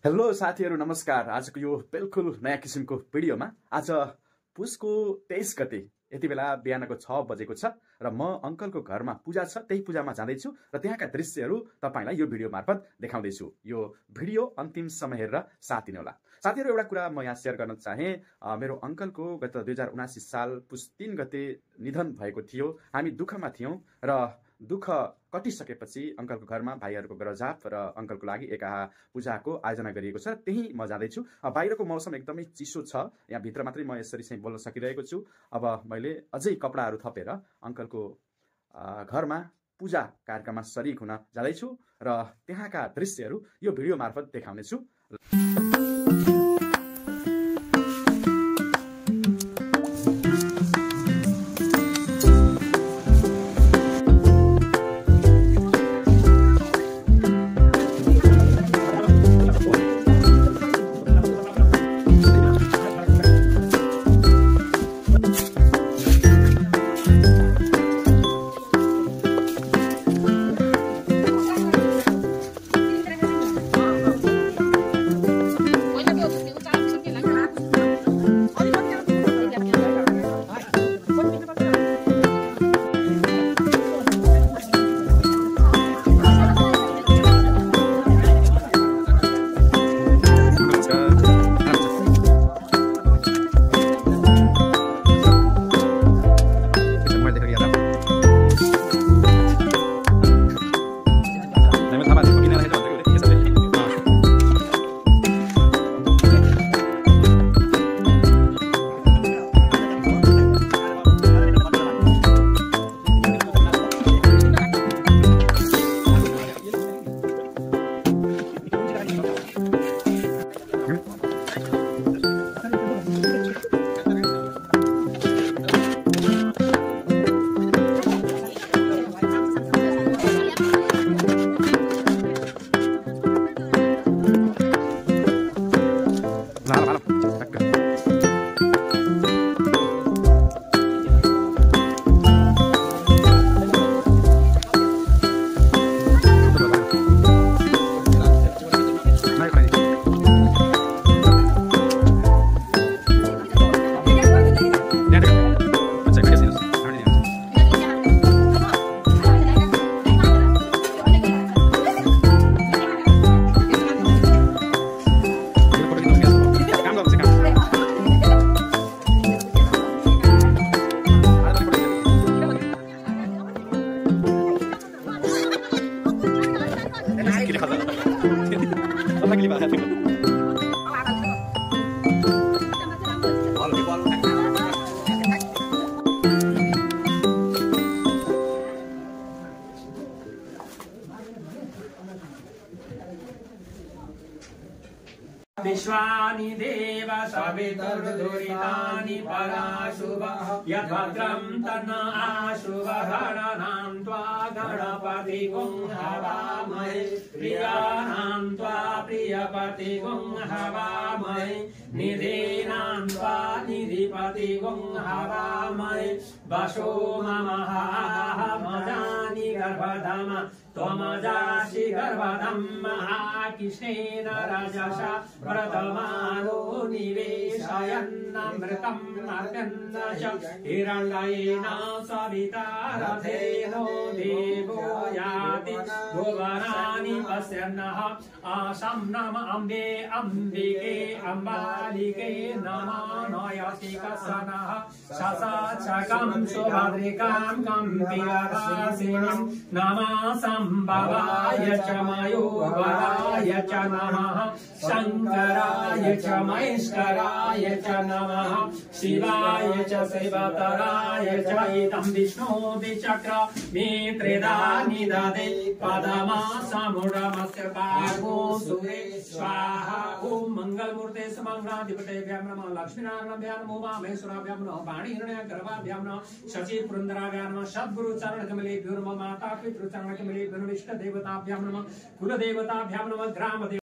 Hello साथीहरु नमस्कार। आजको यो बिल्कुल नयाँ किसिमको भिडियोमा आज पुसको 23 गते यति बेला बिहानको 6 बजेको छ र म अंकलको घरमा पूजा छ, त्यही पूजामा जाँदै छु र त्यहाँका दृश्यहरू तपाईलाई यो भिडियो मार्फत देखाउँदै छु। यो भिडियो अन्तिम समय हेरेर साथ दिनु होला। साथीहरु एउटा कुरा म यहाँ शेयर गर्न चाहे, मेरो अंकलको गत 2079 साल पुस 3 गते निधन भएको थियो। हामी दुःखमा थियौं र दुःख कटिसकेपछि अंकलको घरमा भाइहरुको गरजाप र अंकलको लागि एकाहा पूजाको आयोजना गरिएको छ। त्यही म जाँदै छु। बाहिरको मौसम एकदमै चिसो छ, यहाँ भित्र मात्रै म यसरी चाहिँ बोल्न सकिरहेको छु। अब मैले अझै कपडाहरू थपेर अंकलको घरमा पूजा कार्यक्रममा शरीक हुन जाँदै छु र त्यहाँका दृश्यहरू यो भिडियो मार्फत देखाउने छु। विश्वानि देव सवितुर्दुरितानि पराशुभः यद्भद्रं तन्न आशुभः गणानां त्वा गणपतिगुं हवामहे प्रियाणां त्वा प्रियपतिगुं हवामहे निधीनां त्वा निधिपतिगुं हवामहे वशो ममहामजानि गर्भधम त्वमजासि गर्भधं महाकृष्णेन रजसा प्रथमानो निवेशयन्नमृतं अर्कन्न च हिरण्येन सविता रथेनो देवो याति भुवनानि पश्यन्नः आसं नम अम्बे अम्बिके अम्बालिके नमो नयसि कस्सनः ससाचकं सुभद्रिकां कम्पिलवासिनीं नमः संभवाय च मयोवराय च नमः शंकराय च महेश्वराय च नमः शिवाय च शिवतराय च इदं विष्णुर्विचक्र मे त्रिधा निदधे पदमासमुडमस्य पार्गो सुरे स्वाहा। ओम मंगलमूर्ते समंगलाधिपतेभ्यां नमः लक्ष्मीनारायणाभ्यां नमो महेश्वराभ्यां नमः वाणीहिरण्यगर्भाभ्यां नमः शचीपुरन्दराभ्यां नमः सद्गुरुचरणकमलेभ्यो नमः माता पितृचरणकमलेभ्यो नमः इष्टदेवताभ्यां नमः कुलदेवताभ्यां नमः ग्रामदेव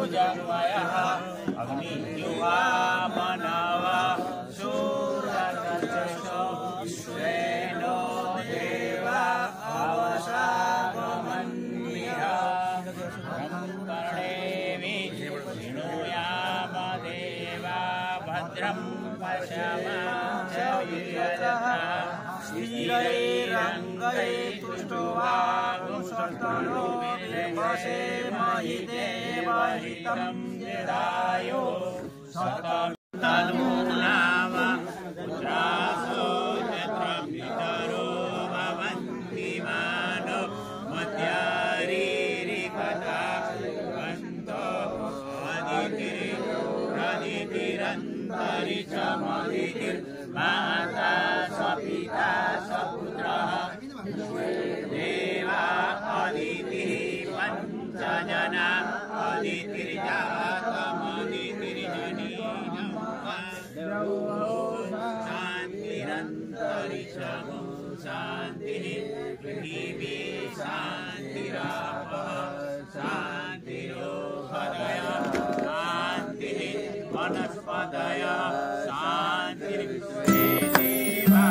भुजन्मयः अग्निजिह्वा मनव शूरकर्कशो श्रेणो देवा अवसागमन्यः कर्णेमि शृणुयाम देवा भद्रं पश्यामः स्थिरैरङ्गैस्तुष्टुवागुंसर्तनो वसे महि देवहितं यदायो सतनुनाम पुत्रासो यत्र पितरो भवन्ति मानो मध्यारीरिकथा वन्तो अदितिरन्तरिक्षमदितिर्माता स्वपिता स्वपुत्रः देवा अदितिः पञ्चजना अदितिर्जातमदितिर्जनीनं शान्तिरन्तरिक्षमो शान्तिः पृथिवी शान्तिरापः शान्तिरोहदय शान्तिः वनस्पतय शान्तिर्विश्वे देवा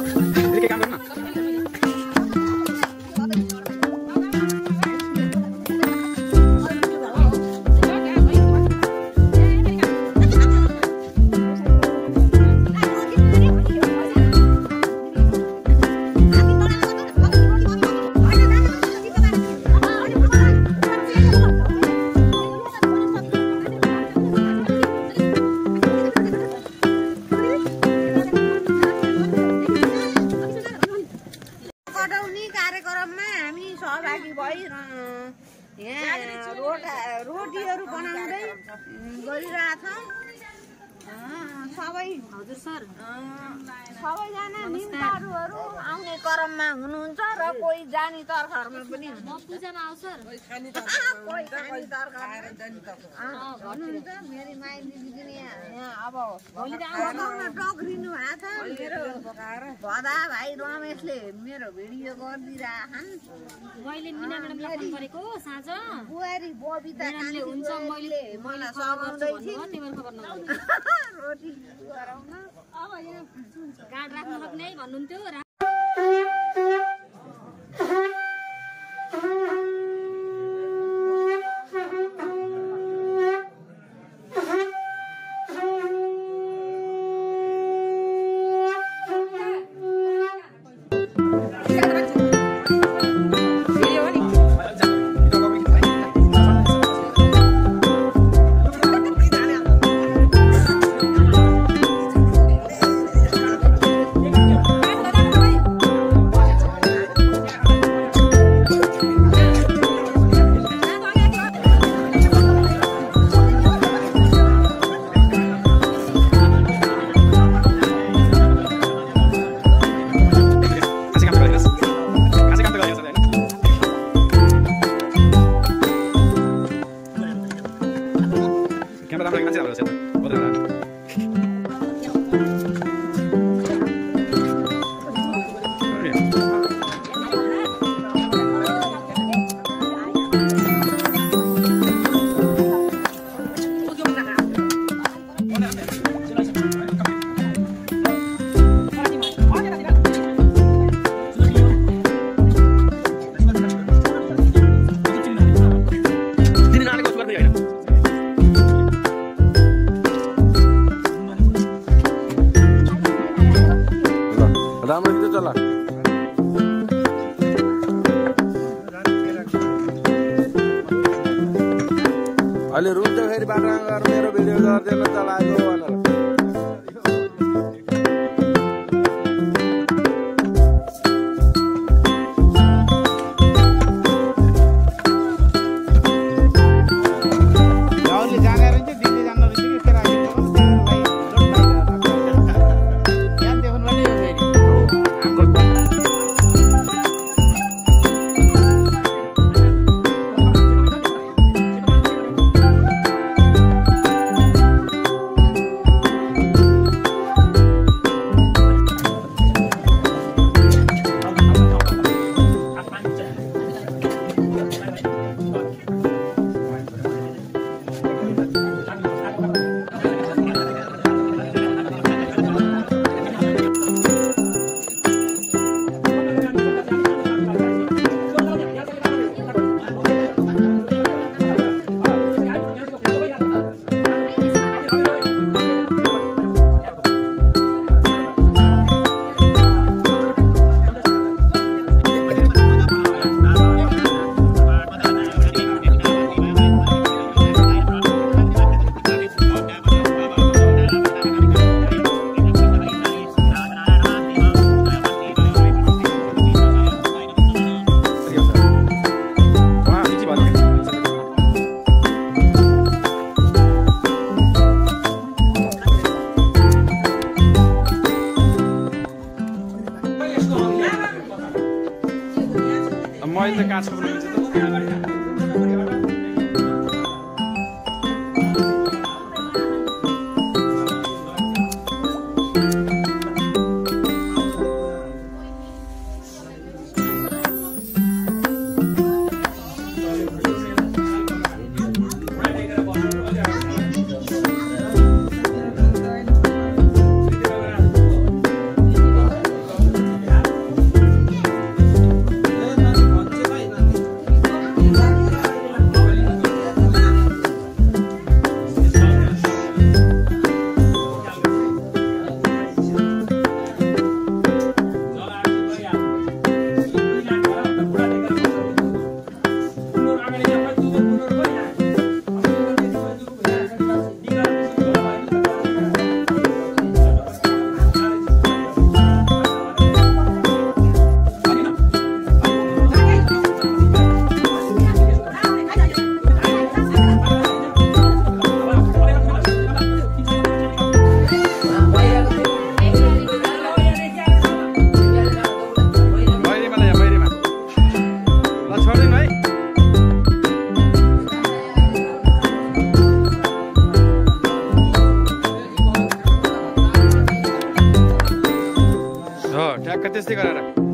रोटीहरू बनाउँदै गरिरहेछौँ सबैजना निम्तारुहरू आउने क्रममा हुनुहुन्छ र कोही जानी तर्खरमा पनि पूजामा आउँछ कोही खानी तर्खर भन्नुहुन्छ। मेरो माइली दिदी यहाँ अब पकाउन टक्रिनु भएको छ। मेरो भदा भाइ रमेशले मेरो भिडियो गरिदिरहेछन्। मैले मिना म्याडमलाई फोन गरेको साँझ बुहारी बबिता म्याडमले हुन्छ मैले मलाई सघाउँदै थियो तिम्रो खबर नगर्नु रोटी गराउन अब यहाँ गाड राख्न सक्ने भन्नुहुन्थ्यो। अहिले रुम त फेरि बाटो मेरो भिडियो गर्दैन चलाएको भनेर त्यस्तै गरेर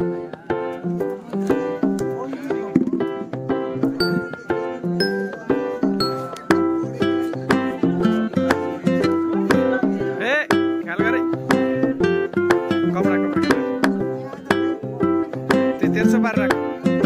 ख्याल गरे कपडा तेर्सो पारेर राख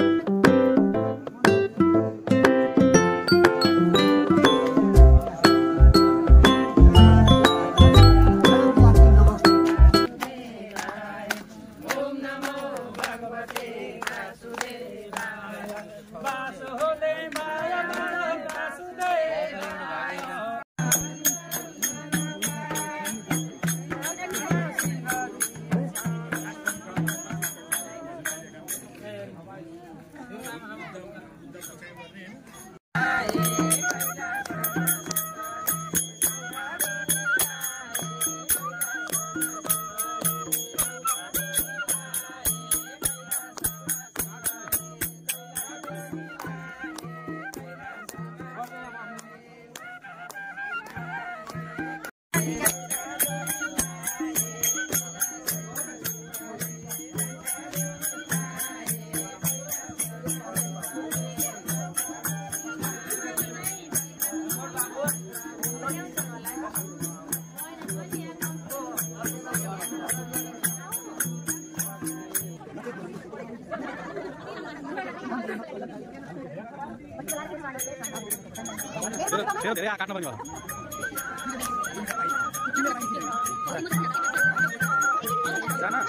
धेरै काट्नु पर्ने होला जाना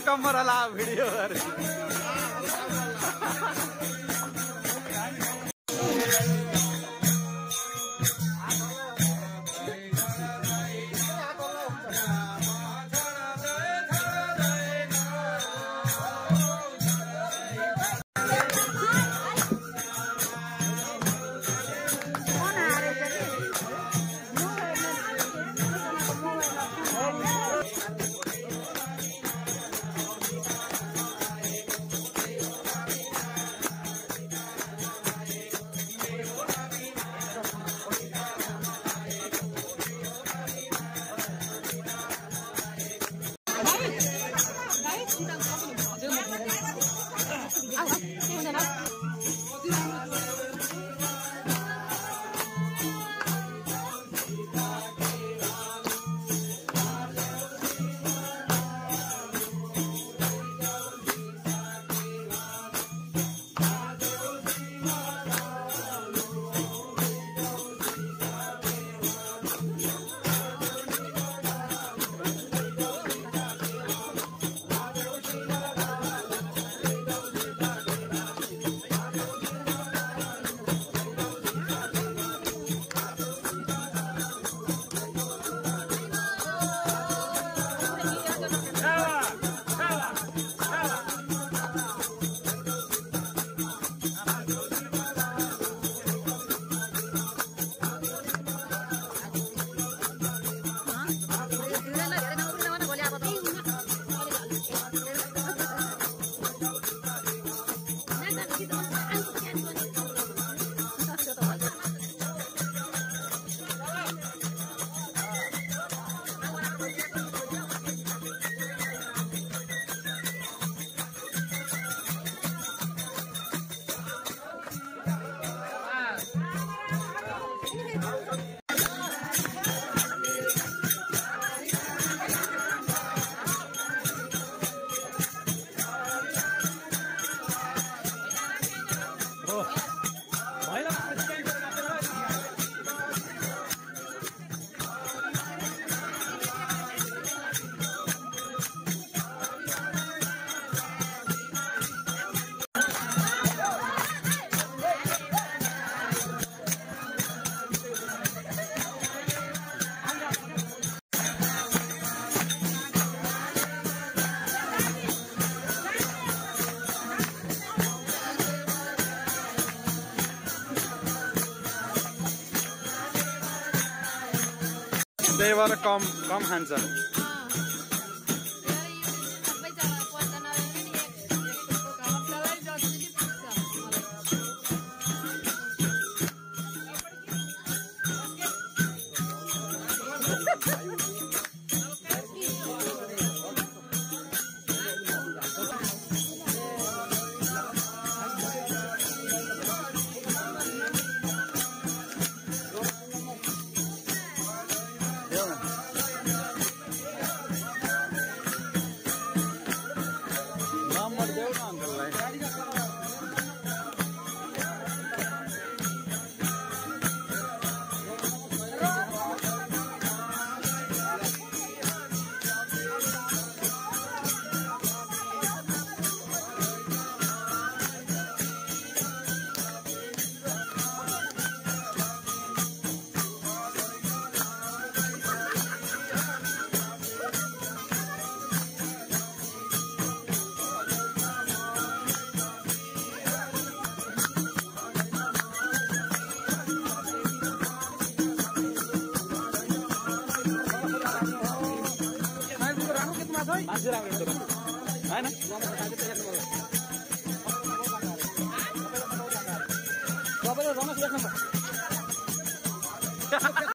कमरा भिडियो गरे त्यही भएर कम खान्छ मान्छे राम्रो हैन सबैले रमेश लेख्नु